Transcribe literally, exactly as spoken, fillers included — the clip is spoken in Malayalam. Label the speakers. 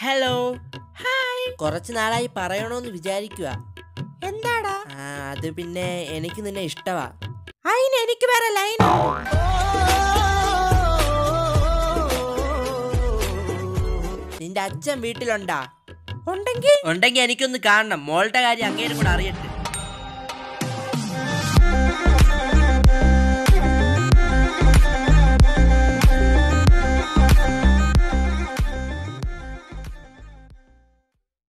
Speaker 1: ഹലോ.
Speaker 2: ഹായ്.
Speaker 1: കുറച്ച് നാളായി പറയണോന്ന് വിചാരിക്കുക.
Speaker 2: എന്താടാ?
Speaker 1: ആ അത് പിന്നെ എനിക്ക് നിന്നെ ഇഷ്ടവാ.
Speaker 2: അയിന് എനിക്ക് വേറെ ലൈൻ.
Speaker 1: നിന്റെ അച്ഛൻ വീട്ടിലുണ്ടാ?
Speaker 2: ഉണ്ടെങ്കിൽ
Speaker 1: ഉണ്ടെങ്കിൽ എനിക്കൊന്ന് കാണണം. മോളുടെ കാര്യം അങ്ങേരും കൂടെ അറിയട്ടെ.